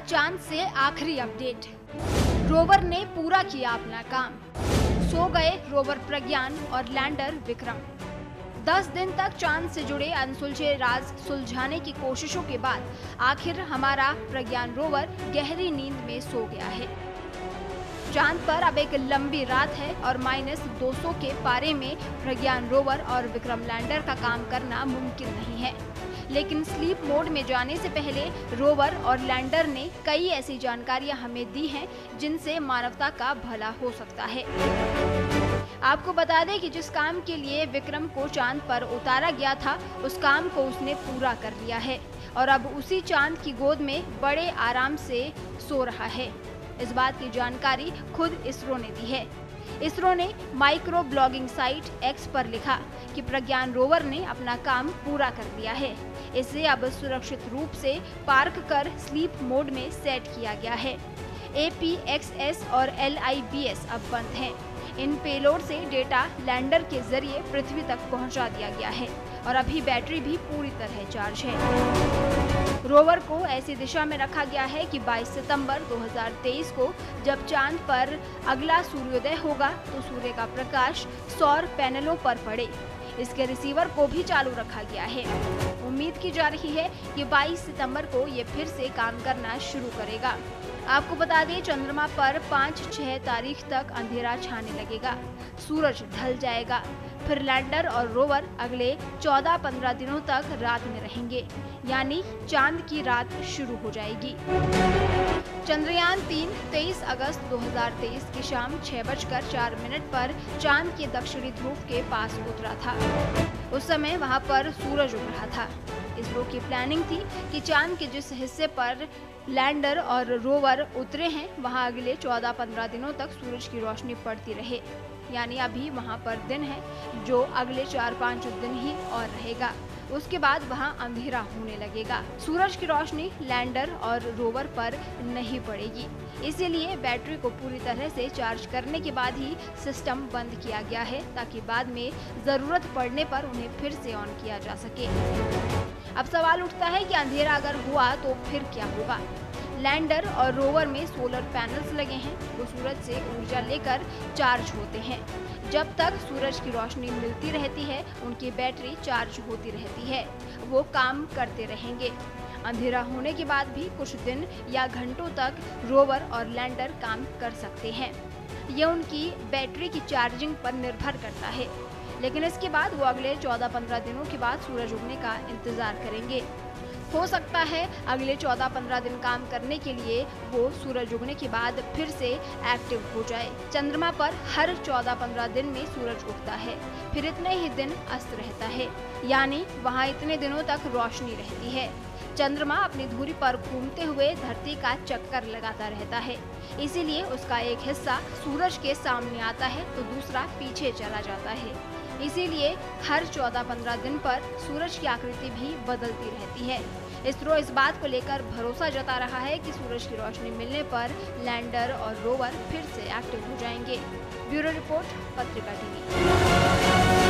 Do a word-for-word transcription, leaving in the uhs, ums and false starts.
चांद से आखिरी अपडेट। रोवर ने पूरा किया अपना काम, सो गए रोवर प्रज्ञान और लैंडर विक्रम। दस दिन तक चांद से जुड़े अनसुलझे राज सुलझाने की कोशिशों के बाद आखिर हमारा प्रज्ञान रोवर गहरी नींद में सो गया है। चांद पर अब एक लंबी रात है और माइनस दो सौ के पारे में प्रज्ञान रोवर और विक्रम लैंडर का काम करना मुमकिन नहीं है। लेकिन स्लीप मोड में जाने से पहले रोवर और लैंडर ने कई ऐसी जानकारियां हमें दी हैं जिनसे मानवता का भला हो सकता है। आपको बता दें कि जिस काम के लिए विक्रम को चांद पर उतारा गया था, उस काम को उसने पूरा कर लिया है और अब उसी चांद की गोद में बड़े आराम से सो रहा है। इस बात की जानकारी खुद इसरो ने दी है। इसरो ने माइक्रो ब्लॉगिंग साइट एक्स पर लिखा कि प्रज्ञान रोवर ने अपना काम पूरा कर लिया है। इसे अब सुरक्षित रूप से पार्क कर स्लीप मोड में सेट किया गया है। ए पी एक्स एस और एल आई बी एस अब बंद हैं। इन पेलोड से डेटा लैंडर के जरिए पृथ्वी तक पहुंचा दिया गया है और अभी बैटरी भी पूरी तरह चार्ज है। रोवर को ऐसी दिशा में रखा गया है कि बाईस सितंबर दो हज़ार तेईस को जब चांद पर अगला सूर्योदय होगा तो सूर्य का प्रकाश सौर पैनलों पर पड़े। इसके रिसीवर को भी चालू रखा गया है। उम्मीद की जा रही है कि बाईस सितंबर को ये फिर से काम करना शुरू करेगा। आपको बता दें, चंद्रमा पर पाँच छह तारीख तक अंधेरा छाने लगेगा, सूरज ढल जाएगा। फिर लैंडर और रोवर अगले चौदह पंद्रह दिनों तक रात में रहेंगे, यानी चांद की रात शुरू हो जाएगी। चंद्रयान तीन तेईस अगस्त दो हज़ार तेईस की शाम छह बजकर चार मिनट पर चांद के दक्षिणी ध्रुव के पास उतरा था। उस समय वहां पर सूरज उग रहा था। इसरो की प्लानिंग थी कि चांद के जिस हिस्से पर लैंडर और रोवर उतरे हैं वहां अगले चौदह पंद्रह दिनों तक सूरज की रोशनी पड़ती रहे, यानी अभी वहां पर दिन है जो अगले चार पाँच दिन ही और रहेगा। उसके बाद वहां अंधेरा होने लगेगा। सूरज की रोशनी लैंडर और रोवर पर नहीं पड़ेगी, इसीलिए बैटरी को पूरी तरह से चार्ज करने के बाद ही सिस्टम बंद किया गया है ताकि बाद में जरूरत पड़ने पर उन्हें फिर से ऑन किया जा सके। अब सवाल उठता है कि अंधेरा अगर हुआ तो फिर क्या होगा। लैंडर और रोवर में सोलर पैनल्स लगे हैं, वो सूरज से ऊर्जा लेकर चार्ज होते हैं। जब तक सूरज की रोशनी मिलती रहती है उनकी बैटरी चार्ज होती रहती है, वो काम करते रहेंगे। अंधेरा होने के बाद भी कुछ दिन या घंटों तक रोवर और लैंडर काम कर सकते हैं। ये उनकी बैटरी की चार्जिंग पर निर्भर करता है, लेकिन इसके बाद वो अगले चौदह पंद्रह दिनों के बाद सूरज उगने का इंतजार करेंगे। हो सकता है अगले चौदह पंद्रह दिन काम करने के लिए वो सूरज उगने के बाद फिर से एक्टिव हो जाए। चंद्रमा पर हर चौदह पंद्रह दिन में सूरज उगता है, फिर इतने ही दिन अस्त रहता है, यानी वहाँ इतने दिनों तक रोशनी रहती है। चंद्रमा अपनी धुरी पर घूमते हुए धरती का चक्कर लगाता रहता है, इसीलिए उसका एक हिस्सा सूरज के सामने आता है तो दूसरा पीछे चला जाता है। इसीलिए हर चौदह पंद्रह दिन पर सूरज की आकृति भी बदलती रहती है। इसरो इस बात को लेकर भरोसा जता रहा है कि सूरज की रोशनी मिलने पर लैंडर और रोवर फिर से एक्टिव हो जाएंगे। Bureau report, Patrika TV.